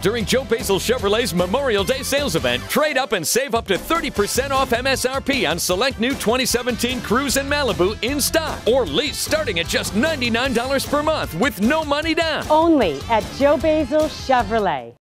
During Joe Basil Chevrolet's Memorial Day sales event, trade up and save up to 30% off MSRP on select new 2017 Cruze and Malibu in stock, or lease starting at just $99 per month with no money down. Only at Joe Basil Chevrolet.